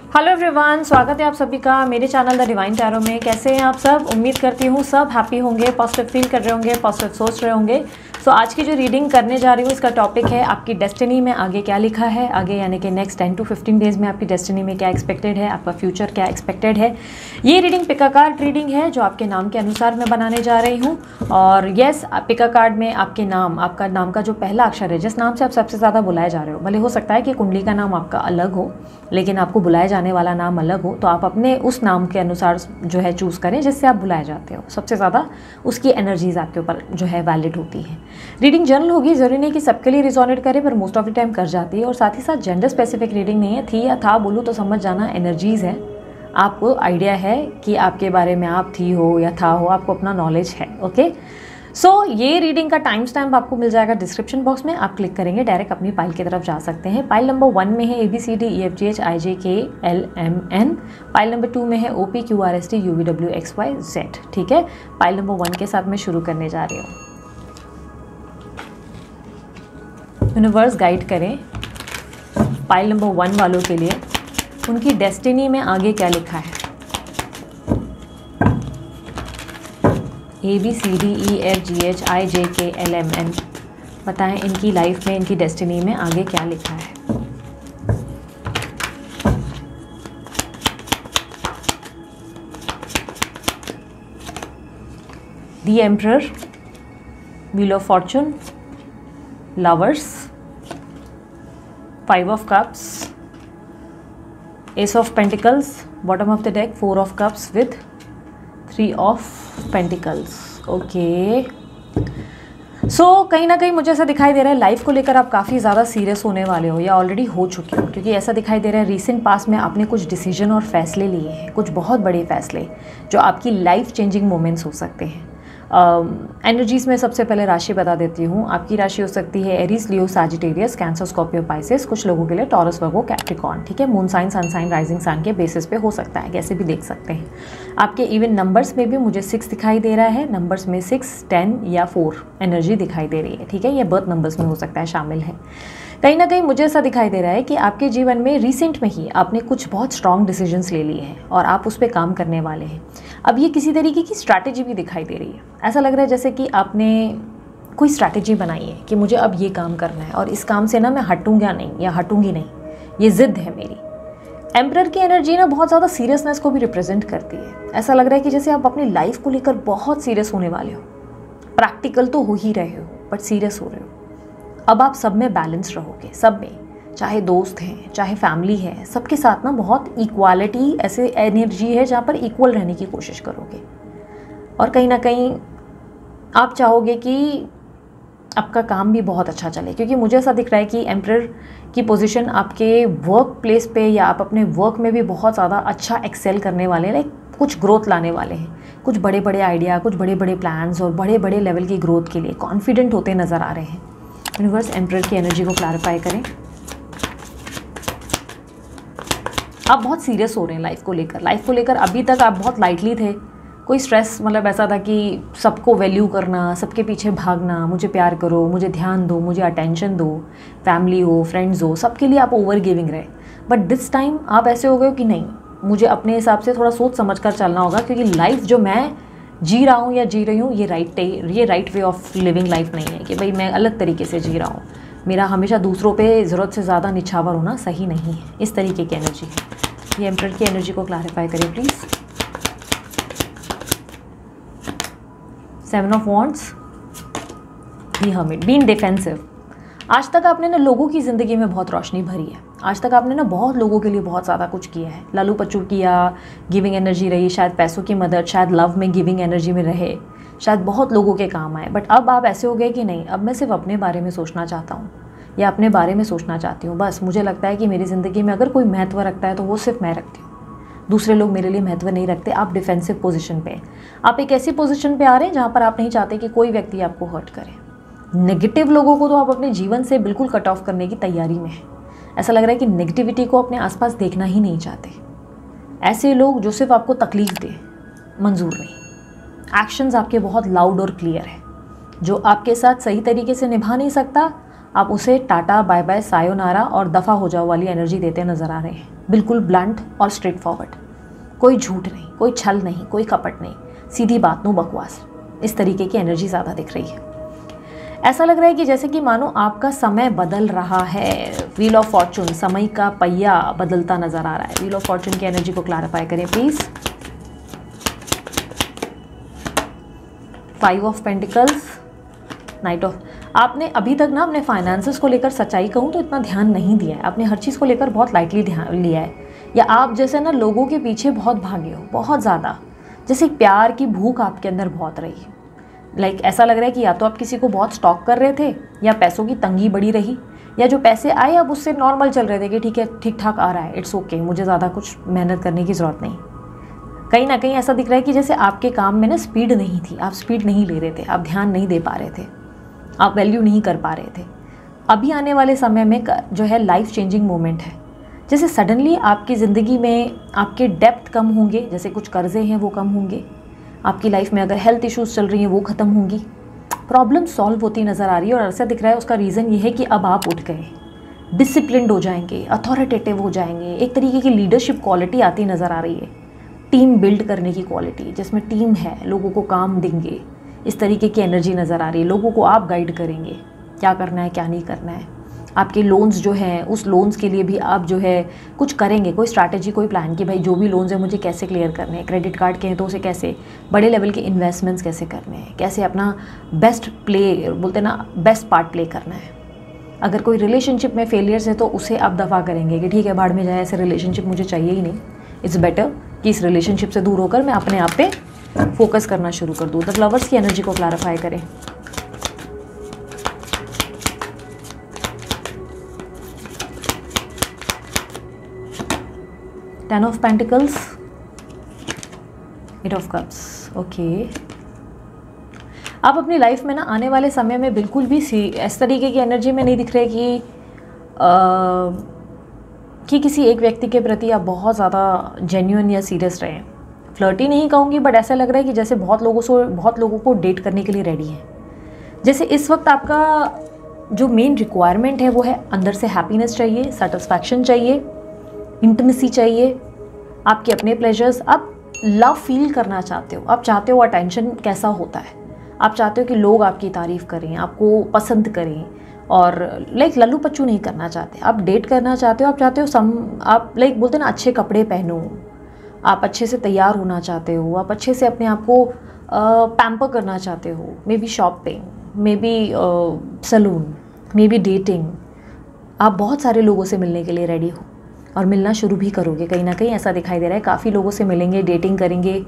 Hello everyone, स्वागत है आप सभी का मेरे चैनल द डिवाइन टैरो में। कैसे हैं आप सब? उम्मीद करती हूँ सब हैप्पी होंगे, पॉजिटिव फील कर रहे होंगे, पॉजिटिव सोच रहे होंगे। सो आज की जो रीडिंग करने जा रही हूँ इसका टॉपिक है आपकी डेस्टिनी में आगे क्या लिखा है। आगे यानी कि नेक्स्ट 10 to 15 डेज़ में आपकी डेस्टिनी में क्या एक्सपेक्टेड है, आपका फ्यूचर क्या एक्सपेक्टेड है। ये रीडिंग पिका कार्ड रीडिंग है जो आपके नाम के अनुसार मैं बनाने जा रही हूँ। और येस, पिका कार्ड में आपके नाम, आपका नाम का जो पहला अक्षर है, जिस नाम से आप सबसे ज़्यादा बुलाए जा रहे हो, भले हो सकता है कि कुंडली का नाम आपका अलग हो लेकिन आपको बुलाया जाने वाला नाम अलग हो, तो आप अपने उस नाम के अनुसार जो है चूज़ करें जिससे आप बुलाए जाते हो। सबसे ज़्यादा उसकी एनर्जीज आपके ऊपर जो है वैलिड होती हैं। रीडिंग जनरल होगी, ज़रूरी नहीं कि सबके लिए रिजोनेट करे, पर मोस्ट ऑफ द टाइम कर जाती है। और साथ ही साथ जेंडर स्पेसिफिक रीडिंग नहीं है, थी या था बोलूँ तो समझ जाना, एनर्जीज़ है। आपको आइडिया है कि आपके बारे में आप थी हो या था हो, आपको अपना नॉलेज है। ओके, सो ये रीडिंग का टाइम स्टैम्प आपको मिल जाएगा डिस्क्रिप्शन बॉक्स में। आप क्लिक करेंगे डायरेक्ट अपनी पाइल की तरफ जा सकते हैं। पाइल नंबर 1 में है ABCDEFGHIJKLMN, पाइल नंबर 2 में है OPQRSTUVWXYZ। ठीक है, पाइल नंबर 1 के साथ मैं शुरू करने जा रही हूँ। यूनिवर्स गाइड करें पाइल नंबर 1 वालों के लिए, उनकी डेस्टिनी में आगे क्या लिखा है। ABCDEFGHIJKLMN, बताएं इनकी लाइफ में, इनकी डेस्टिनी में आगे क्या लिखा है। The emperor, wheel of fortune, lovers, 5 of cups, ace of pentacles, bottom of the deck 4 of cups with 3 of pentacles. Okay, so कहीं ना कहीं मुझे ऐसा दिखाई दे रहा है लाइफ को लेकर आप काफ़ी ज़्यादा सीरियस होने वाले हो या ऑलरेडी हो चुके हो, क्योंकि ऐसा दिखाई दे रहा है रीसेंट पास्ट में आपने कुछ डिसीजन और फैसले लिए हैं, कुछ बहुत बड़े फैसले जो आपकी लाइफ चेंजिंग मोमेंट्स हो सकते हैं। एनर्जीज़ में सबसे पहले राशि बता देती हूँ। आपकी राशि हो सकती है Aries, Leo, Sagittarius, Cancer, Scorpio, Pisces. कुछ लोगों के लिए टॉरस, वर्गो, कैप्रिकॉर्न। ठीक है, moon sign, sun sign, rising sun के बेसिस पे हो सकता है, कैसे भी देख सकते हैं। आपके इवन नंबर्स में भी मुझे 6 दिखाई दे रहा है। नंबर्स में 6, 10 या 4 एनर्जी दिखाई दे रही है। ठीक है, ये बर्थ नंबर्स में हो सकता है, शामिल है। कहीं ना कहीं मुझे ऐसा दिखाई दे रहा है कि आपके जीवन में रिसेंट में ही आपने कुछ बहुत स्ट्रॉन्ग डिसीजंस ले लिए हैं और आप उस पर काम करने वाले हैं। अब ये किसी तरीके की स्ट्रैटेजी भी दिखाई दे रही है। ऐसा लग रहा है जैसे कि आपने कोई स्ट्रैटेजी बनाई है कि मुझे अब ये काम करना है और इस काम से ना मैं हटूंगा नहीं या हटूंगी नहीं, ये ज़िद्द है मेरी। एम्परर की एनर्जी ना बहुत ज़्यादा सीरियसनेस को भी रिप्रेजेंट करती है। ऐसा लग रहा है कि जैसे आप अपनी लाइफ को लेकर बहुत सीरियस होने वाले हो। प्रैक्टिकल तो हो ही रहे हो बट सीरियस हो रहे हो। अब आप सब में बैलेंस रहोगे, सब में, चाहे दोस्त हैं, चाहे फैमिली है, सबके साथ ना बहुत इक्वालिटी, ऐसे एनर्जी है जहाँ पर इक्वल रहने की कोशिश करोगे। और कहीं ना कहीं आप चाहोगे कि आपका काम भी बहुत अच्छा चले, क्योंकि मुझे ऐसा दिख रहा है कि एम्परर की पोजीशन आपके वर्क प्लेस पे या आप अपने वर्क में भी बहुत ज़्यादा अच्छा एक्सेल करने वाले हैं, लाइक कुछ ग्रोथ लाने वाले हैं। कुछ बड़े बड़े आइडिया, कुछ बड़े बड़े प्लान्स और बड़े बड़े लेवल की ग्रोथ के लिए कॉन्फिडेंट होते नज़र आ रहे हैं। यूनिवर्स एम्परर की एनर्जी को क्लैरिफाई करें। आप बहुत सीरियस हो रहे हैं लाइफ को लेकर। लाइफ को लेकर अभी तक आप बहुत लाइटली थे। कोई स्ट्रेस, मतलब ऐसा था कि सबको वैल्यू करना, सबके पीछे भागना, मुझे प्यार करो, मुझे ध्यान दो, मुझे अटेंशन दो, फैमिली हो, फ्रेंड्स हो, सबके लिए आप ओवर गिविंग रहे। बट दिस टाइम आप ऐसे हो गए कि नहीं, मुझे अपने हिसाब से थोड़ा सोच समझ कर चलना होगा, क्योंकि लाइफ जो मैं जी रहा हूँ या जी रही हूँ, ये right way of living life नहीं है कि भाई मैं अलग तरीके से जी रहा हूँ। मेरा हमेशा दूसरों पे ज़रूरत से ज़्यादा निछावर होना सही नहीं है। इस तरीके की एनर्जी है। ये एम्परर की एनर्जी को क्लैरिफाई करिए please. 7 of wands, the hermit, being defensive. आज तक आपने ना लोगों की ज़िंदगी में बहुत रोशनी भरी है। आज तक आपने ना बहुत लोगों के लिए बहुत ज़्यादा कुछ किया है। लालू पच्चू किया, गिविंग एनर्जी रही, शायद पैसों की मदद, शायद लव में गिविंग एनर्जी में रहे, शायद बहुत लोगों के काम आए। बट अब आप ऐसे हो गए कि नहीं, अब मैं सिर्फ अपने बारे में सोचना चाहता हूँ या अपने बारे में सोचना चाहती हूँ। बस मुझे लगता है कि मेरी ज़िंदगी में अगर कोई महत्व रखता है तो वो सिर्फ मैं रखती हूँ, दूसरे लोग मेरे लिए महत्व नहीं रखते। आप डिफेंसिव पोजीशन पे, आप एक ऐसी पोजीशन पे आ रहे हैं जहाँ पर आप नहीं चाहते कि कोई व्यक्ति आपको हर्ट करे। नेगेटिव लोगों को तो आप अपने जीवन से बिल्कुल कट ऑफ करने की तैयारी में हैं। ऐसा लग रहा है कि नेगेटिविटी को अपने आसपास देखना ही नहीं चाहते। ऐसे लोग जो सिर्फ आपको तकलीफ दे, मंजूर नहीं। एक्शंस आपके बहुत लाउड और क्लियर है। जो आपके साथ सही तरीके से निभा नहीं सकता, आप उसे टाटा, बाय बाय, सायोनारा और दफ़ा हो जाओ वाली एनर्जी देते नज़र आ रहे हैं। बिल्कुल ब्लंट और स्ट्रेट फॉरवर्ड, कोई झूठ नहीं, कोई छल नहीं, कोई कपट नहीं, सीधी बात, नो बकवास। इस तरीके की एनर्जी ज़्यादा दिख रही है। ऐसा लग रहा है कि जैसे कि मानो आपका समय बदल रहा है। व्हील ऑफ फॉर्चून, समय का पहिया बदलता नज़र आ रहा है। व्हील ऑफ फॉर्चून की एनर्जी को क्लैरिफाई करें please. 5 of pentacles, knight of. आपने अभी तक ना अपने फाइनेंसेस को लेकर, सच्चाई कहूँ तो इतना ध्यान नहीं दिया है। आपने हर चीज़ को लेकर बहुत लाइटली ध्यान लिया है, या आप जैसे ना लोगों के पीछे बहुत भागे हो, बहुत ज़्यादा, जैसे प्यार की भूख आपके अंदर बहुत रही है। लाइक ऐसा लग रहा है कि या तो आप किसी को बहुत स्टॉक कर रहे थे, या पैसों की तंगी बड़ी रही, या जो पैसे आए अब उससे नॉर्मल चल रहे थे कि ठीक है, ठीक ठाक आ रहा है, इट्स ओके, मुझे ज़्यादा कुछ मेहनत करने की ज़रूरत नहीं। कहीं ना कहीं ऐसा दिख रहा है कि जैसे आपके काम में ना स्पीड नहीं थी, आप स्पीड नहीं ले रहे थे, आप ध्यान नहीं दे पा रहे थे, आप वैल्यू नहीं कर पा रहे थे। अभी आने वाले समय में जो है लाइफ चेंजिंग मोमेंट है। जैसे सडनली आपकी ज़िंदगी में आपके डेप्थ कम होंगे, जैसे कुछ कर्जे हैं वो कम होंगे, आपकी लाइफ में अगर हेल्थ इश्यूज़ चल रही हैं वो ख़त्म होंगी, प्रॉब्लम सॉल्व होती नज़र आ रही है। और ऐसा दिख रहा है उसका रीज़न ये है कि अब आप उठ गए, डिसिप्लिन्ड हो जाएंगे, अथॉरिटेटिव हो जाएंगे, एक तरीके की लीडरशिप क्वालिटी आती नज़र आ रही है, टीम बिल्ड करने की क्वालिटी, जिसमें टीम है, लोगों को काम देंगे, इस तरीके की एनर्जी नज़र आ रही है। लोगों को आप गाइड करेंगे, क्या करना है क्या नहीं करना है। आपके लोन्स जो हैं, उस लोन्स के लिए भी आप जो है कुछ करेंगे, कोई स्ट्रैटेजी, कोई प्लान कि भाई जो भी लोन्स हैं मुझे कैसे क्लियर करने हैं। क्रेडिट कार्ड के हैं तो उसे कैसे, बड़े लेवल के इन्वेस्टमेंट्स कैसे करने हैं, कैसे अपना बेस्ट प्ले, बोलते ना, बेस्ट पार्ट प्ले करना है। अगर कोई रिलेशनशिप में फेलियर्स है तो उसे आप दफ़ा करेंगे कि ठीक है, भाड़ में जाए, ऐसे रिलेशनशिप मुझे चाहिए ही नहीं, इट्स बेटर कि इस रिलेशनशिप से दूर होकर मैं अपने आप पे फोकस करना शुरू कर दूँ। द लवर्स की एनर्जी को क्लैरिफाई करें। Ten of pentacles, eight of cups. Okay, आप अपनी लाइफ में ना आने वाले समय में बिल्कुल भी इस तरीके की एनर्जी में नहीं दिख रहे कि किसी एक व्यक्ति के प्रति आप बहुत ज़्यादा जेन्युइन या सीरियस रहें। फ्लर्टी नहीं कहूँगी, बट ऐसा लग रहा है कि जैसे बहुत लोगों को डेट करने के लिए रेडी हैं। जैसे इस वक्त आपका जो मेन रिक्वायरमेंट है वो है अंदर से हैप्पीनेस चाहिए, सेटिस्फैक्शन चाहिए, इंटिमेसी चाहिए, आपके अपने प्लेजर्स, आप लव फील करना चाहते हो, आप चाहते हो अटेंशन कैसा होता है, आप चाहते हो कि लोग आपकी तारीफ़ करें, आपको पसंद करें, और लाइक लल्लू पच्चू नहीं करना चाहते, आप डेट करना चाहते हो, आप चाहते हो आप लाइक बोलते ना अच्छे कपड़े पहनो, आप अच्छे से तैयार होना चाहते हो, आप अच्छे से अपने आप को पैम्पर करना चाहते हो, maybe shopping, maybe salon, maybe dating. आप बहुत सारे लोगों से मिलने के लिए रेडी हो और मिलना शुरू भी करोगे। कहीं ना कहीं ऐसा दिखाई दे रहा है, काफ़ी लोगों से मिलेंगे, डेटिंग करेंगे,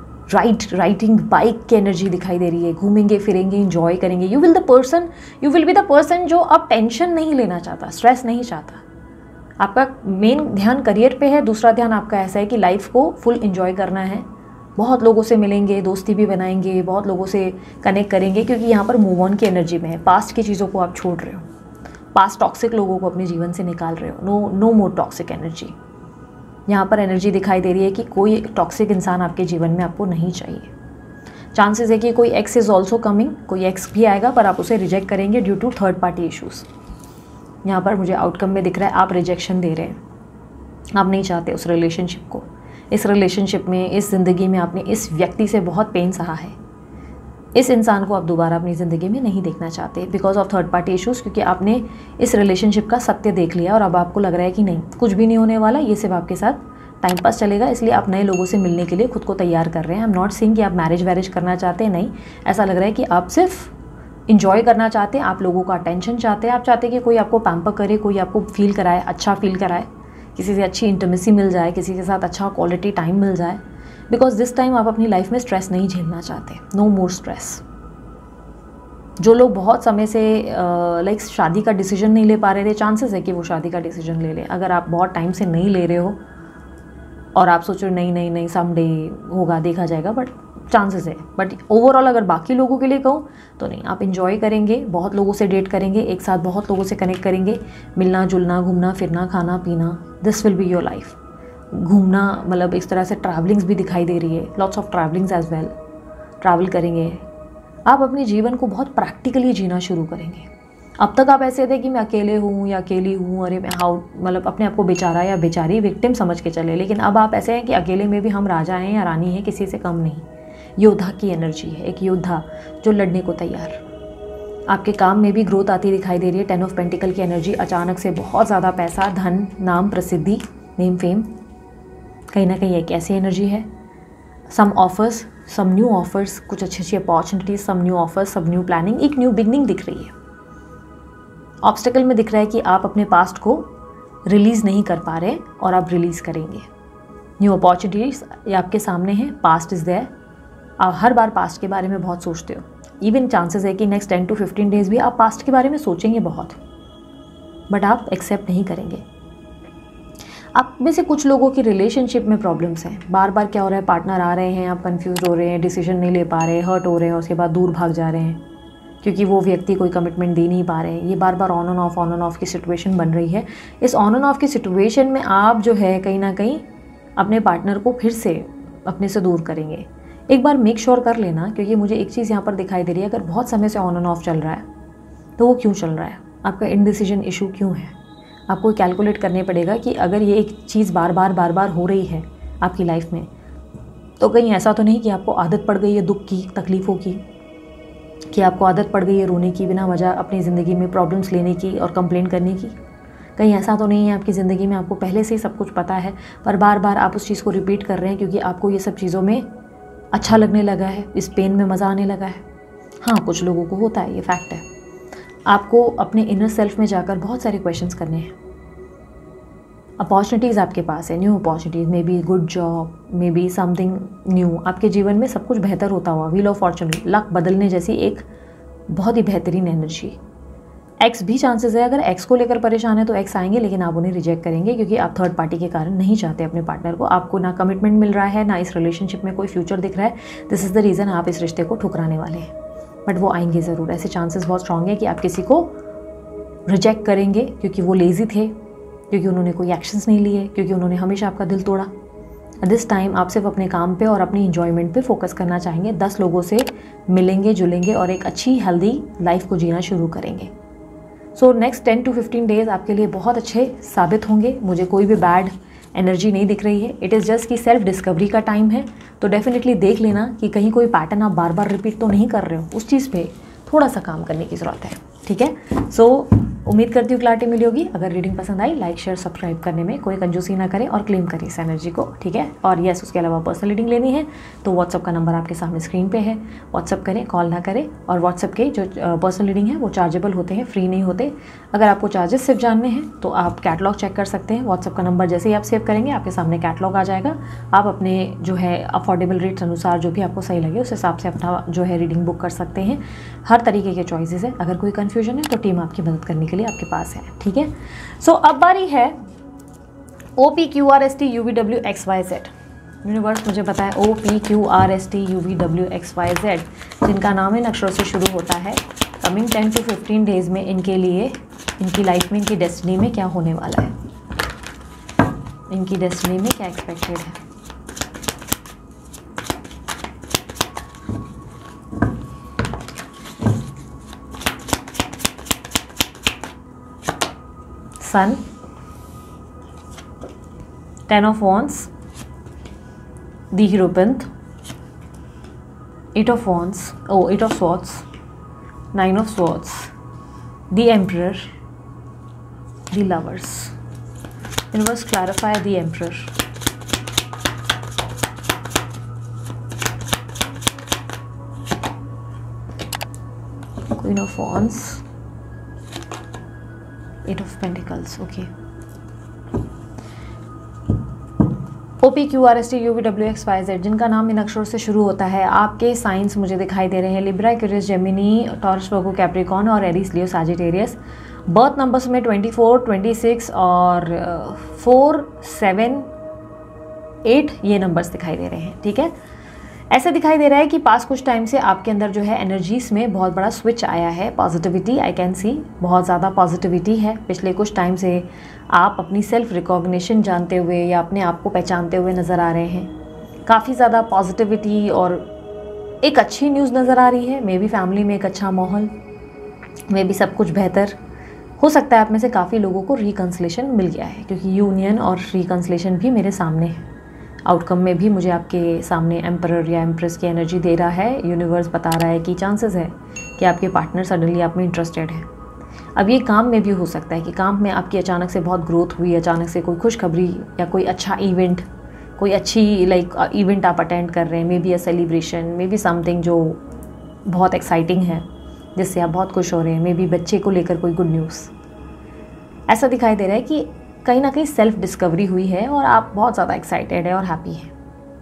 राइडिंग बाइक की एनर्जी दिखाई दे रही है, घूमेंगे फिरेंगे, इंजॉय करेंगे। You will be the person जो अब टेंशन नहीं लेना चाहता, स्ट्रेस नहीं चाहता। आपका मेन ध्यान करियर पे है, दूसरा ध्यान आपका ऐसा है कि लाइफ को फुल इंजॉय करना है। बहुत लोगों से मिलेंगे, दोस्ती भी बनाएंगे, बहुत लोगों से कनेक्ट करेंगे, क्योंकि यहाँ पर मूव ऑन की एनर्जी में है। पास्ट की चीज़ों को आप छोड़ रहे हो, पास्ट टॉक्सिक लोगों को अपने जीवन से निकाल रहे हो। No more toxic energy. यहाँ पर एनर्जी दिखाई दे रही है कि कोई टॉक्सिक इंसान आपके जीवन में आपको नहीं चाहिए। चांसेस है कि कोई एक्स इज़ ऑल्सो कमिंग, कोई एक्स भी आएगा, पर आप उसे रिजेक्ट करेंगे due to third party issues. यहाँ पर मुझे आउटकम में दिख रहा है आप रिजेक्शन दे रहे हैं, आप नहीं चाहते उस रिलेशनशिप को। इस रिलेशनशिप में, इस ज़िंदगी में आपने इस व्यक्ति से बहुत पेन सहा है, इस इंसान को आप दोबारा अपनी ज़िंदगी में नहीं देखना चाहते because of third party issues, क्योंकि आपने इस रिलेशनशिप का सत्य देख लिया और अब आपको लग रहा है कि नहीं, कुछ भी नहीं होने वाला, ये सिर्फ आपके साथ टाइम पास चलेगा। इसलिए आप नए लोगों से मिलने के लिए खुद को तैयार कर रहे हैं। आई एम नॉट सेइंग कि आप मैरिज वैरिज करना चाहते हैं, नहीं, ऐसा लग रहा है कि आप सिर्फ इंजॉय करना चाहते हैं, आप लोगों का अटेंशन चाहते हैं, आप चाहते हैं कि कोई आपको पैम्पर करे, कोई आपको फील कराए, अच्छा फील कराए, किसी से अच्छी इंटीमेसी मिल जाए, किसी के साथ अच्छा क्वालिटी टाइम मिल जाए। बिकॉज दिस टाइम आप अपनी लाइफ में स्ट्रेस नहीं झेलना चाहते, नो मोर स्ट्रेस। जो लोग बहुत समय से लाइक शादी का डिसीजन नहीं ले पा रहे थे, चांसेस है कि वो शादी का डिसीजन ले लें। अगर आप बहुत टाइम से नहीं ले रहे हो और आप सोचो नहीं समडे होगा, देखा जाएगा, बट चांसेस है। बट ओवरऑल अगर बाकी लोगों के लिए कहूँ तो नहीं, आप इंजॉय करेंगे, बहुत लोगों से डेट करेंगे, एक साथ बहुत लोगों से कनेक्ट करेंगे, मिलना जुलना, घूमना फिरना, खाना पीना, this will be your life. घूमना मतलब इस तरह से ट्रैवलिंग्स भी दिखाई दे रही है, lots of travellings as well, travel करेंगे। आप अपने जीवन को बहुत प्रैक्टिकली जीना शुरू करेंगे, अब तक आप ऐसे थे कि मैं अकेले हूँ या अकेली हूँ, अरे मैं हाउ, मतलब अपने आप को बेचारा या बेचारी विक्टिम समझ के चले। लेकिन अब आप ऐसे हैं कि अकेले में भी हम राजा हैं या रानी हैं, किसी से कम नहीं। योद्धा की एनर्जी है, एक योद्धा जो लड़ने को तैयार। आपके काम में भी ग्रोथ आती दिखाई दे रही है। 10 ऑफ पेंटिकल की एनर्जी, अचानक से बहुत ज़्यादा पैसा, धन, नाम, प्रसिद्धि, नेम, फेम, कहीं ना कहीं एक ऐसी एनर्जी है। Some offers, some new offers, कुछ अच्छी अच्छी अपॉर्चुनिटीज, सम न्यू ऑफर्स, सब न्यू प्लानिंग, एक न्यू बिगनिंग दिख रही है। ऑब्स्टेकल में दिख रहा है कि आप अपने पास्ट को रिलीज़ नहीं कर पा रहे और आप रिलीज़ करेंगे। न्यू अपॉर्चुनिटीज ये आपके सामने हैं। Past is there. आप हर बार पास्ट के बारे में बहुत सोचते हो। इवन चांसेस है कि नेक्स्ट 10 to 15 डेज भी आप पास्ट के बारे में सोचेंगे बहुत, बट आप एक्सेप्ट नहीं करेंगे। आप में से कुछ लोगों की रिलेशनशिप में प्रॉब्लम्स हैं। बार बार क्या हो रहा है, पार्टनर आ रहे हैं, आप कंफ्यूज हो रहे हैं, डिसीजन नहीं ले पा रहे, हर्ट हो रहे हैं, उसके बाद दूर भाग जा रहे हैं क्योंकि वो व्यक्ति कोई कमिटमेंट दे नहीं पा रहे हैं। ये बार बार ऑन एंड ऑफ की सिचुएशन बन रही है। इस ऑन एंड ऑफ की सिचुएशन में आप जो है कहीं ना कहीं अपने पार्टनर को फिर से अपने से दूर करेंगे। एक बार मेक श्योर कर लेना, क्योंकि मुझे एक चीज़ यहाँ पर दिखाई दे रही है, अगर बहुत समय से ऑन एंड ऑफ चल रहा है तो वो क्यों चल रहा है, आपका इनडिसीजन इशू क्यों है। आपको कैलकुलेट करने पड़ेगा कि अगर ये एक चीज़ बार बार हो रही है आपकी लाइफ में, तो कहीं ऐसा तो नहीं कि आपको आदत पड़ गई है दुख की, तकलीफ़ों की, कि आपको आदत पड़ गई है रोने की, बिना वजह अपनी ज़िंदगी में प्रॉब्लम्स लेने की और कंप्लेन करने की। कहीं ऐसा तो नहीं है आपकी ज़िंदगी में आपको पहले से ही सब कुछ पता है, पर बार बार आप उस चीज़ को रिपीट कर रहे हैं क्योंकि आपको ये सब चीज़ों में अच्छा लगने लगा है, इस पेन में मज़ा आने लगा है। हाँ, कुछ लोगों को होता है, ये फैक्ट है। आपको अपने इनर सेल्फ में जाकर बहुत सारे क्वेश्चंस करने हैं। अपॉर्चुनिटीज़ आपके पास है, new opportunities, maybe good job, maybe something new. आपके जीवन में सब कुछ बेहतर होता हुआ, व्हील ऑफ फॉर्चून, लक बदलने जैसी एक बहुत ही बेहतरीन एनर्जी। एक्स भी चांसेस है, अगर एक्स को लेकर परेशान है तो एक्स आएंगे, लेकिन आप उन्हें रिजेक्ट करेंगे क्योंकि आप थर्ड पार्टी के कारण नहीं चाहते अपने पार्टनर को। आपको ना कमिटमेंट मिल रहा है, ना इस रिलेशनशिप में कोई फ्यूचर दिख रहा है। दिस इज़ द रीज़न आप इस रिश्ते को ठुकराने वाले हैं, बट वो आएंगे ज़रूर। ऐसे चांसेस बहुत स्ट्रॉन्ग है कि आप किसी को रिजेक्ट करेंगे क्योंकि वो लेज़ी थे, क्योंकि उन्होंने कोई एक्शंस नहीं लिए, क्योंकि उन्होंने हमेशा आपका दिल तोड़ा। दिस टाइम आप सिर्फ अपने काम पे और अपनी इंजॉयमेंट पे फोकस करना चाहेंगे। 10 लोगों से मिलेंगे, जुलेंगे और एक अच्छी हेल्दी लाइफ को जीना शुरू करेंगे। सो नेक्स्ट 10 to 15 डेज़ आपके लिए बहुत अच्छे साबित होंगे। मुझे कोई भी बैड एनर्जी नहीं दिख रही है। इट इज़ जस्ट कि सेल्फ डिस्कवरी का टाइम है, तो डेफिनेटली देख लेना कि कहीं कोई पैटर्न आप बार बार रिपीट तो नहीं कर रहे हो। उस चीज़ पे थोड़ा सा काम करने की ज़रूरत है, ठीक है। सो उम्मीद करती हूँ क्लैरिटी मिली होगी। अगर रीडिंग पसंद आई, लाइक शेयर सब्सक्राइब करने में कोई कंजूसी ना करें और क्लेम करें इस एनर्जी को, ठीक है। और यस, उसके अलावा पर्सनल रीडिंग लेनी है तो व्हाट्सअप का नंबर आपके सामने स्क्रीन पे है, व्हाट्सअप करें, कॉल ना करें। और व्हाट्सअप के जो पर्सनल रीडिंग है वो चार्जेबल होते हैं, फ्री नहीं होते। अगर आपको चार्जेस सिर्फ जानने हैं तो आप कैटलॉग चेक कर सकते हैं। व्हाट्सअप का नंबर जैसे ही आप सेव करेंगे आपके सामने कैटलॉग आ जाएगा। आप अपने जो है अफोर्डेबल रेट्स अनुसार जो भी आपको सही लगे उस हिसाब से अपना जो है रीडिंग बुक कर सकते हैं। हर तरीके के चॉइसेस है। अगर कोई कन्फ्यूजन है तो टीम आपकी मदद करने के लिए आपके पास है, ठीक है। सो अब बारी है OPQRSTUVWXYZ। यूनिवर्स मुझे पता है OPQRSTUVWXYZ जिनका नाम इन अक्षरों से शुरू होता है। कमिंग 10 to 15 डेज में इनके लिए, इनकी लाइफ में, इनकी डेस्टिनी में क्या होने वाला है, इनकी डेस्टिनी में क्या एक्सपेक्टेड है। Sun, 10 of Wands, the Hierophant, 8 of Wands, 8 of Swords, 9 of Swords, the Emperor, the Lovers. Universe, clarify the Emperor. Queen of Wands, 8 of Pentacles, okay. OPQRSTUVWXYZ जिनका नाम इन अक्षरों से शुरू होता है। आपके साइंस मुझे दिखाई दे रहे हैं Libra, Aquarius, Gemini, Taurus, Virgo, Capricorn और Aries, Leo, Sagittarius. Birth numbers में 24, 26 और 4, 7, 8 ये नंबर्स दिखाई दे रहे हैं, ठीक है। ऐसे दिखाई दे रहा है कि पास कुछ टाइम से आपके अंदर जो है एनर्जीज में बहुत बड़ा स्विच आया है। पॉजिटिविटी आई कैन सी, बहुत ज़्यादा पॉजिटिविटी है। पिछले कुछ टाइम से आप अपनी सेल्फ रिकॉग्निशन जानते हुए या अपने आप को पहचानते हुए नज़र आ रहे हैं। काफ़ी ज़्यादा पॉजिटिविटी और एक अच्छी न्यूज़ नज़र आ रही है। मे बी फैमिली में एक अच्छा माहौल, मे भी सब कुछ बेहतर हो सकता है। आप में से काफ़ी लोगों को रिकन्सिलेशन मिल गया है, क्योंकि यूनियन और रिकन्सिलेशन भी मेरे सामने है। आउटकम में भी मुझे आपके सामने एम्परर या एम्प्रेस की एनर्जी दे रहा है। यूनिवर्स बता रहा है कि चांसेस है कि आपके पार्टनर सडनली आप में इंटरेस्टेड है। अब ये काम में भी हो सकता है कि काम में आपकी अचानक से बहुत ग्रोथ हुई, अचानक से कोई खुशखबरी या कोई अच्छा इवेंट, कोई अच्छी इवेंट आप अटेंड कर रहे हैं, maybe a celebration, maybe something जो बहुत एक्साइटिंग है, जिससे आप बहुत खुश हो रहे हैं। मे बी बच्चे को लेकर कोई गुड न्यूज़। ऐसा दिखाई दे रहा है कि कहीं ना कहीं सेल्फ डिस्कवरी हुई है और आप बहुत ज़्यादा एक्साइटेड है और हैप्पी है।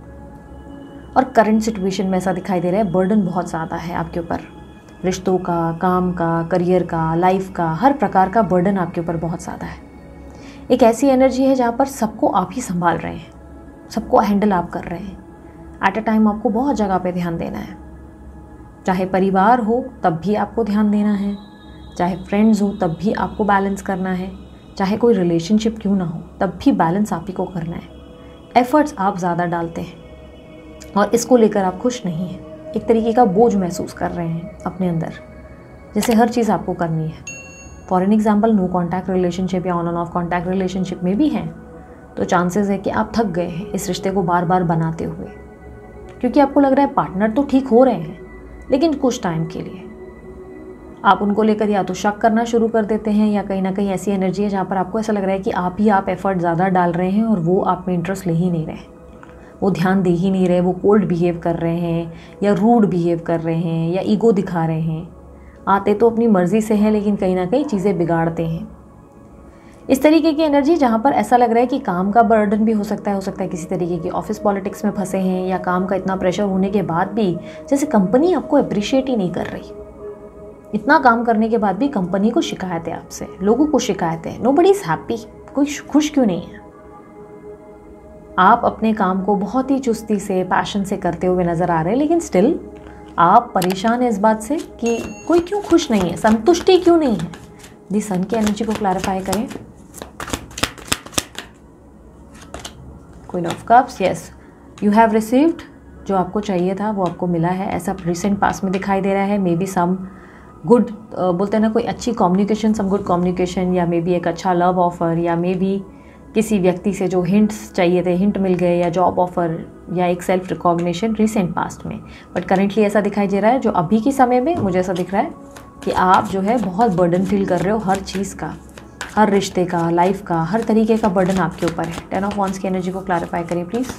और करंट सिचुएशन में ऐसा दिखाई दे रहा है बर्डन बहुत ज़्यादा है आपके ऊपर, रिश्तों का, काम का, करियर का, लाइफ का, हर प्रकार का बर्डन आपके ऊपर बहुत ज़्यादा है। एक ऐसी एनर्जी है जहाँ पर सबको आप ही संभाल रहे हैं, सबको हैंडल आप कर रहे हैं। एट अ टाइम आपको बहुत जगह पे ध्यान देना है। चाहे परिवार हो तब भी आपको ध्यान देना है, चाहे फ्रेंड्स हो तब भी आपको बैलेंस करना है, चाहे कोई रिलेशनशिप क्यों ना हो तब भी बैलेंस आप ही को करना है। एफर्ट्स आप ज़्यादा डालते हैं और इसको लेकर आप खुश नहीं हैं। एक तरीके का बोझ महसूस कर रहे हैं अपने अंदर, जैसे हर चीज़ आपको करनी है। For an example, no contact relationship या on and off contact relationship में भी हैं तो चांसेस है कि आप थक गए हैं इस रिश्ते को बार बार बनाते हुए, क्योंकि आपको लग रहा है पार्टनर तो ठीक हो रहे हैं लेकिन कुछ टाइम के लिए आप उनको लेकर या तो शक करना शुरू कर देते हैं, या कहीं ना कहीं ऐसी एनर्जी है जहाँ पर आपको ऐसा लग रहा है कि आप एफर्ट ज़्यादा डाल रहे हैं और वो आप में इंटरेस्ट ले ही नहीं रहे, वो ध्यान दे ही नहीं रहे, वो कोल्ड बिहेव कर रहे हैं या रूड बिहेव कर रहे हैं या ईगो दिखा रहे हैं। आते तो अपनी मर्ज़ी से हैं लेकिन कहीं ना कहीं चीज़ें बिगाड़ते हैं। इस तरीके की एनर्जी जहाँ पर ऐसा लग रहा है कि काम का बर्डन भी हो सकता है किसी तरीके की ऑफिस पॉलिटिक्स में फंसे हैं, या काम का इतना प्रेशर होने के बाद भी जैसे कंपनी आपको अप्रिशिएट ही नहीं कर रही। इतना काम करने के बाद भी कंपनी को शिकायत है आपसे, लोगों को शिकायत है, नोबडी इज़ हैप्पी, कोई खुश क्यों नहीं है। आप अपने काम को बहुत ही चुस्ती से, पैशन से करते हुए नज़र आ रहे हैं, लेकिन स्टिल आप परेशान हैं इस बात से कि कोई क्यों खुश नहीं है, संतुष्टि क्यों नहीं है। दी सन की एनर्जी को क्लैरिफाई करें। Queen of cups, yes, you have received, जो आपको चाहिए था वो आपको मिला है, ऐसा रिसेंट पास में दिखाई दे रहा है। मे बी सम गुड, बोलते हैं ना, कोई अच्छी कम्युनिकेशन, सम गुड कम्युनिकेशन, या मे बी एक अच्छा लव ऑफर, या मे बी किसी व्यक्ति से जो हिंट्स चाहिए थे हिंट मिल गए, या जॉब ऑफर, या एक सेल्फ रिकॉग्निशन रिसेंट पास्ट में। बट करेंटली ऐसा दिखाई दे रहा है, जो अभी के समय में मुझे ऐसा दिख रहा है कि आप जो है बहुत बर्डन फील कर रहे हो, हर चीज़ का, हर रिश्ते का, लाइफ का, हर तरीके का बर्डन आपके ऊपर है। 10 ऑफ वांड्स की एनर्जी को क्लैरिफाई करिए please.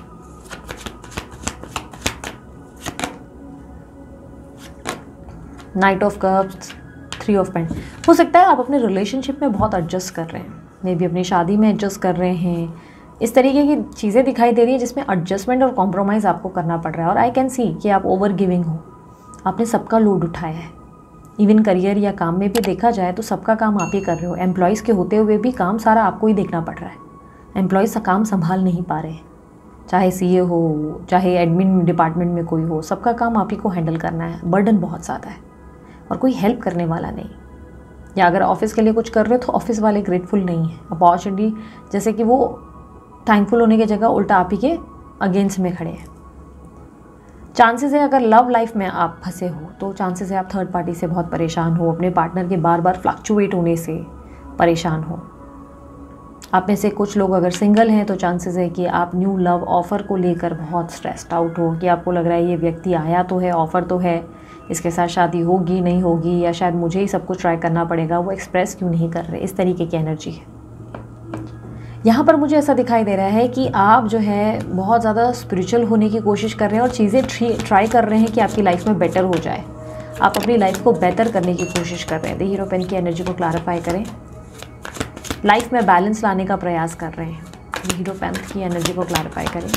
Knight of cups, 3 of pent. हो सकता है आप अपने रिलेशनशिप में बहुत एडजस्ट कर रहे हैं, मे बी अपनी शादी में एडजस्ट कर रहे हैं। इस तरीके की चीज़ें दिखाई दे रही है जिसमें एडजस्टमेंट और कॉम्प्रोमाइज़ आपको करना पड़ रहा है। और आई कैन सी कि आप ओवर गिविंग हो, आपने सबका लोड उठाया है। इवन करियर या काम में भी देखा जाए तो सबका काम आप ही कर रहे हो। एम्प्लॉयज़ के होते हुए भी काम सारा आपको ही देखना पड़ रहा है। एम्प्लॉयज़ काम संभाल नहीं पा रहे हैं, चाहे सीए हो, चाहे एडमिन डिपार्टमेंट में कोई हो, सबका काम आप ही को हैंडल करना है। बर्डन बहुत ज़्यादा है और कोई हेल्प करने वाला नहीं। या अगर ऑफिस के लिए कुछ कर रहे हो तो ऑफिस वाले ग्रेटफुल नहीं है। अपॉर्चुनिटी जैसे कि वो थैंकफुल होने की जगह उल्टा आप ही के अगेंस्ट में खड़े हैं। चांसेस है अगर लव लाइफ में आप फंसे हो तो चांसेस है आप थर्ड पार्टी से बहुत परेशान हो, अपने पार्टनर के बार बार फ्लक्चुएट होने से परेशान हो। आप में से कुछ लोग अगर सिंगल हैं तो चांसेस है कि आप न्यू लव ऑफ़र को लेकर बहुत स्ट्रेस्ड आउट हो, कि आपको लग रहा है ये व्यक्ति आया तो है, ऑफ़र तो है, इसके साथ शादी होगी नहीं होगी, या शायद मुझे ही सब कुछ ट्राई करना पड़ेगा, वो एक्सप्रेस क्यों नहीं कर रहे। इस तरीके की एनर्जी है यहाँ पर। मुझे ऐसा दिखाई दे रहा है कि आप जो है बहुत ज़्यादा स्पिरिचुअल होने की कोशिश कर रहे हैं और चीज़ें ट्राई कर रहे हैं कि आपकी लाइफ में बेटर हो जाए। आप अपनी लाइफ को बेहतर करने की कोशिश कर रहे हैं। द हीरो पेन की एनर्जी को क्लैरिफाई करें। लाइफ में बैलेंस लाने का प्रयास कर रहे हैं। द हीरो पेन की एनर्जी को क्लैरिफाई करें।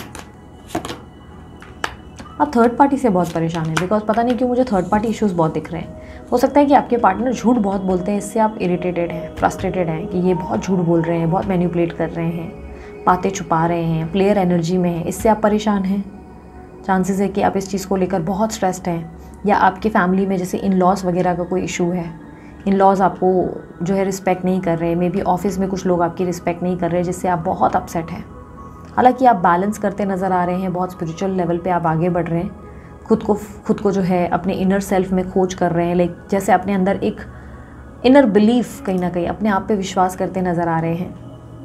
आप थर्ड पार्टी से बहुत परेशान हैं, बिकॉज पता नहीं क्यों मुझे थर्ड पार्टी इश्यूज़ बहुत दिख रहे हैं। हो सकता है कि आपके पार्टनर झूठ बहुत बोलते हैं, इससे आप इरिटेटेड हैं, फ्रस्ट्रेटेड हैं कि ये बहुत झूठ बोल रहे हैं, बहुत मैनिपुलेट कर रहे हैं, बातें छुपा रहे हैं, प्लेयर एनर्जी में है, इससे आप परेशान हैं। चांसेस है कि आप इस चीज़ को लेकर बहुत स्ट्रेस्ड हैं, या आपके फैमिली में जैसे इन लॉज वगैरह का कोई इशू है, इन लॉज आपको जो है रिस्पेक्ट नहीं कर रहे, मे बी ऑफिस में कुछ लोग आपकी रिस्पेक्ट नहीं कर रहे, जिससे आप बहुत अपसेट हैं। हालांकि आप बैलेंस करते नज़र आ रहे हैं, बहुत स्पिरिचुअल लेवल पे आप आगे बढ़ रहे हैं, खुद को जो है अपने इनर सेल्फ में खोज कर रहे हैं, लाइक जैसे अपने अंदर एक इनर बिलीफ, कहीं ना कहीं अपने आप पे विश्वास करते नज़र आ रहे हैं।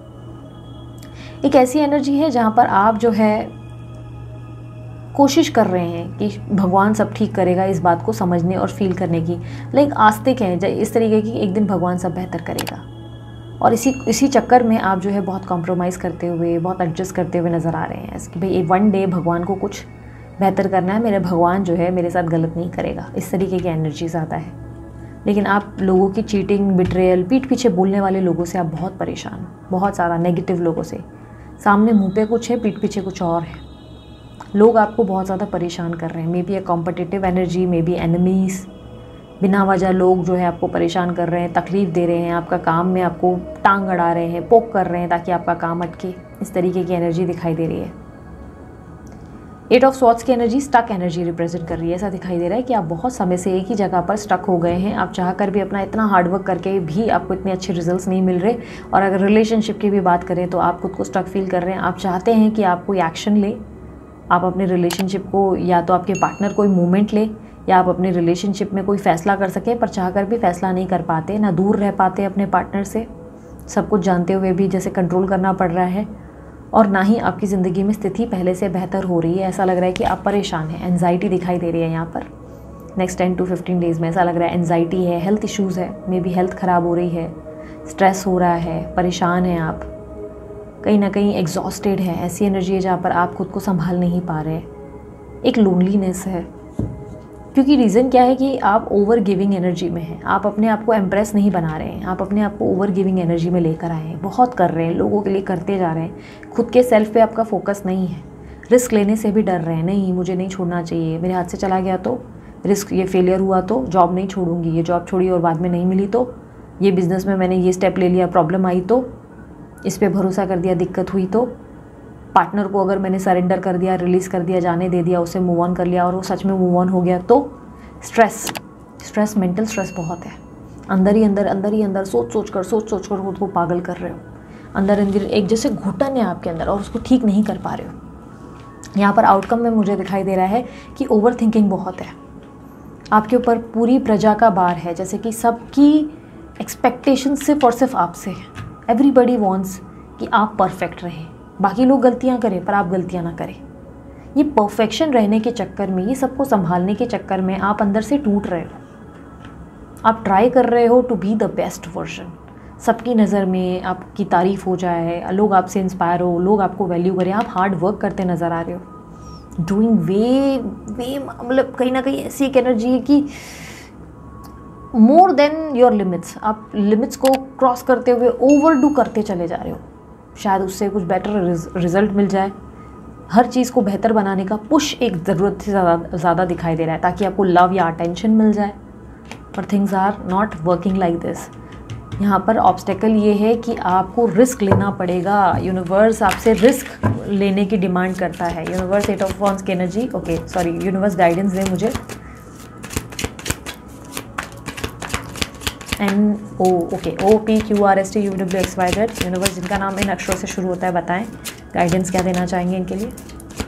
एक ऐसी एनर्जी है जहाँ पर आप जो है कोशिश कर रहे हैं कि भगवान सब ठीक करेगा, इस बात को समझने और फील करने की, लाइक आस्तिक हैं इस तरीके की, एक दिन भगवान सब बेहतर करेगा। और इसी चक्कर में आप जो है बहुत कॉम्प्रोमाइज़ करते हुए, बहुत एडजस्ट करते हुए नज़र आ रहे हैं कि भाई वन डे भगवान को कुछ बेहतर करना है, मेरे भगवान जो है मेरे साथ गलत नहीं करेगा, इस तरीके की एनर्जी ज़्यादा है। लेकिन आप लोगों की चीटिंग, बिट्रेयल, पीठ पीछे बोलने वाले लोगों से आप बहुत परेशान, बहुत ज़्यादा नेगेटिव लोगों से। सामने मुंह पे कुछ है, पीठ पीछे कुछ और है। लोग आपको बहुत ज़्यादा परेशान कर रहे हैं, maybe a competitive energy, maybe enemies. बिना वजह लोग जो है आपको परेशान कर रहे हैं, तकलीफ़ दे रहे हैं, आपका काम में आपको टांग अड़ा रहे हैं, पोक कर रहे हैं ताकि आपका काम अटके। इस तरीके की एनर्जी दिखाई दे रही है। 8 ऑफ स्वॉर्ड्स की एनर्जी स्टक एनर्जी रिप्रेजेंट कर रही है। ऐसा दिखाई दे रहा है कि आप बहुत समय से एक ही जगह पर स्टक हो गए हैं। आप चाह कर भी, अपना इतना हार्डवर्क करके भी आपको इतने अच्छे रिजल्ट्स नहीं मिल रहे। और अगर रिलेशनशिप की भी बात करें तो आप खुद को स्टक फील कर रहे हैं। आप चाहते हैं कि आप कोई एक्शन ले, आप अपने रिलेशनशिप को, या तो आपके पार्टनर कोई मूवमेंट ले, या आप अपने रिलेशनशिप में कोई फ़ैसला कर सकें, पर चाहकर भी फ़ैसला नहीं कर पाते, ना दूर रह पाते अपने पार्टनर से, सब कुछ जानते हुए भी जैसे कंट्रोल करना पड़ रहा है। और ना ही आपकी ज़िंदगी में स्थिति पहले से बेहतर हो रही है। ऐसा लग रहा है कि आप परेशान हैं, एंजाइटी दिखाई दे रही है यहाँ पर। नेक्स्ट 10 to 15 डेज़ में ऐसा लग रहा है एंजाइटी है, हेल्थ इश्यूज़ है, मे बी हेल्थ ख़राब हो रही है, स्ट्रेस हो रहा है, परेशान हैं आप, कहीं ना कहीं एग्जॉस्टेड है। ऐसी एनर्जी है जहाँ पर आप खुद को संभाल नहीं पा रहे। एक लोनलीनेस है, क्योंकि रीज़न क्या है कि आप ओवर गिविंग एनर्जी में हैं। आप अपने आप को इम्प्रेस नहीं बना रहे हैं, आप अपने आप को ओवर गिविंग एनर्जी में लेकर आए हैं, बहुत कर रहे हैं, लोगों के लिए करते जा रहे हैं। खुद के सेल्फ पे आपका फोकस नहीं है। रिस्क लेने से भी डर रहे हैं, नहीं मुझे नहीं छोड़ना चाहिए, मेरे हाथ से चला गया तो रिस्क, ये फेलियर हुआ तो जॉब नहीं छोड़ूंगी, ये जॉब छोड़ी और बाद में नहीं मिली तो, ये बिज़नेस में मैंने ये स्टेप ले लिया, प्रॉब्लम आई तो, इस पर भरोसा कर दिया, दिक्कत हुई तो, पार्टनर को अगर मैंने सरेंडर कर दिया, रिलीज़ कर दिया, जाने दे दिया, उसे मूव ऑन कर लिया और वो सच में मूव ऑन हो गया तो। स्ट्रेस, मेंटल स्ट्रेस बहुत है। अंदर ही अंदर सोच सोच कर खुद को पागल कर रहे हो। अंदर एक जैसे घुटन है आपके अंदर और उसको ठीक नहीं कर पा रहे हो। यहाँ पर आउटकम में मुझे दिखाई दे रहा है कि ओवर थिंकिंग बहुत है आपके ऊपर। पूरी प्रजा का बार है, जैसे कि सबकी एक्सपेक्टेशन सिर्फ और सिर्फ आपसे है। एवरीबडी वॉन्ट्स कि आप परफेक्ट रहें, बाकी लोग गलतियाँ करें पर आप गलतियाँ ना करें। ये परफेक्शन रहने के चक्कर में, ये सबको संभालने के चक्कर में आप अंदर से टूट रहे हो। आप ट्राई कर रहे हो to be the best version, सबकी नज़र में आपकी तारीफ़ हो जाए, लोग आपसे इंस्पायर हो, लोग आपको वैल्यू करें। आप हार्ड वर्क करते नज़र आ रहे हो, डूइंग वे मतलब कहीं ना कहीं ऐसी एक एनर्जी है कि मोर देन योर लिमिट्स, आप लिमिट्स को क्रॉस करते हुए ओवरडू करते चले जा रहे हो। शायद उससे कुछ बेटर रिजल्ट मिल जाए। हर चीज़ को बेहतर बनाने का पुश एक ज़रूरत से ज़्यादा दिखाई दे रहा है, ताकि आपको लव या अटेंशन मिल जाए। पर things are not working like this. यहाँ पर ऑब्स्टेकल ये है कि आपको रिस्क लेना पड़ेगा। यूनिवर्स आपसे रिस्क लेने की डिमांड करता है। यूनिवर्स 8 ऑफ वॉन्ड्स की एनर्जी, यूनिवर्स गाइडेंस दे मुझे। NOPQRSTUWXYZ, यूनिवर्स जिनका नाम इन अक्षरों से शुरू होता है, बताएं गाइडेंस क्या देना चाहेंगे इनके लिए।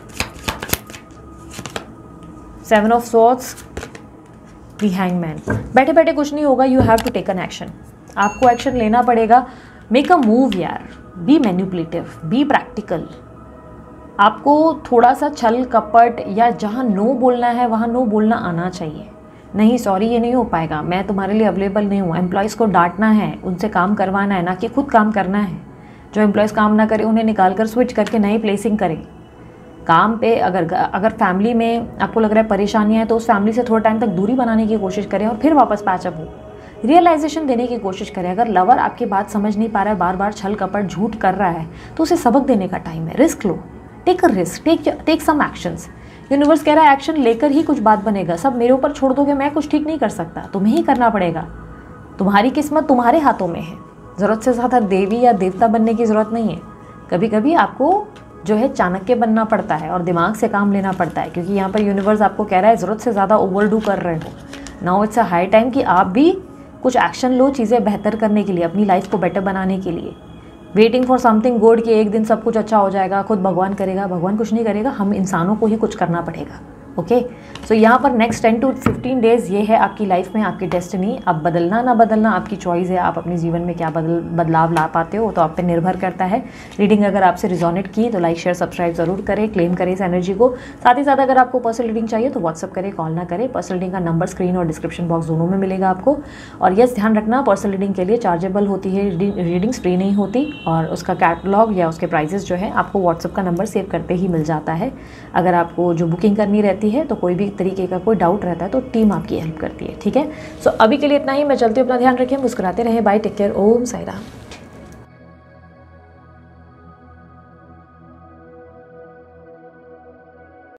7 ऑफ स्वॉर्ड्स, द हैंगमैन। बैठे बैठे कुछ नहीं होगा, you have to take an action. आपको एक्शन लेना पड़ेगा। मेक अ मूव यार, बी मैनिपुलेटिव, बी प्रैक्टिकल। आपको थोड़ा सा छल कपट या जहाँ नो बोलना है वहाँ नो बोलना आना चाहिए। नहीं सॉरी ये नहीं हो पाएगा, मैं तुम्हारे लिए अवेलेबल नहीं हूँ। एम्प्लॉयज़ को डांटना है, उनसे काम करवाना है, ना कि खुद काम करना है। जो एम्प्लॉयज़ काम ना करें उन्हें निकाल कर स्विच करके नई प्लेसिंग करें। काम पे अगर फैमिली में आपको लग रहा है परेशानियाँ हैं तो उस फैमिली से थोड़ा टाइम तक दूरी बनाने की कोशिश करें और फिर वापस पैचअप हो। रियलाइजेशन देने की कोशिश करें। अगर लवर आपकी बात समझ नहीं पा रहा है, बार बार छल कपट झूठ कर रहा है, तो उसे सबक देने का टाइम है। रिस्क लो, take a risk, take some actions. Universe कह रहा है एक्शन लेकर ही कुछ बात बनेगा। सब मेरे ऊपर छोड़ दोगे, मैं कुछ ठीक नहीं कर सकता, तुम्हें ही करना पड़ेगा। तुम्हारी किस्मत तुम्हारे हाथों में है। ज़रूरत से ज़्यादा देवी या देवता बनने की ज़रूरत नहीं है। कभी कभी आपको जो है चाणक्य बनना पड़ता है और दिमाग से काम लेना पड़ता है, क्योंकि यहाँ पर यूनिवर्स आपको कह रहा है ज़रूरत से ज़्यादा ओवरडू कर रहे हो। Now it's a high time कि आप भी कुछ एक्शन लो, चीज़ें बेहतर करने के लिए, अपनी लाइफ को बेटर बनाने के लिए। वेटिंग फॉर समथिंग गुड कि एक दिन सब कुछ अच्छा हो जाएगा, खुद भगवान करेगा। भगवान कुछ नहीं करेगा, हम इंसानों को ही कुछ करना पड़ेगा। ओके। सो यहाँ पर नेक्स्ट 10 to 15 डेज़ ये है आपकी लाइफ में आपकी डेस्टिनी। अब बदलना ना बदलना आपकी चॉइस है, आप अपने जीवन में क्या बदलाव ला पाते हो तो आप पे निर्भर करता है। रीडिंग अगर आपसे रिजोनेट की तो लाइक शेयर सब्सक्राइब ज़रूर करें, क्लेम करें इस एनर्जी को। साथ ही साथ अगर आपको पर्सनल रीडिंग चाहिए तो व्हाट्सअप करें, कॉल ना करें। पर्सनल रीडिंग का नंबर स्क्रीन और डिस्क्रिप्शन बॉक्स दोनों में मिलेगा आपको। और यस, ध्यान रखना पर्सनल रीडिंग के लिए चार्जेबल होती है, रीडिंग्स फ्री नहीं होती, और उसका कैटलॉग या उसके प्राइजेस जो है आपको व्हाट्सअप का नंबर सेव करते ही मिल जाता है। अगर आपको जो बुकिंग करनी रहती है तो कोई भी तरीके का कोई डाउट रहता है तो टीम आपकी हेल्प करती है, ठीक है। सो अभी के लिए इतना ही, मैं चलती हूँ, अपना ध्यान रखिए, मुस्कुराते रहें, bye, take care, Om Sai Ram.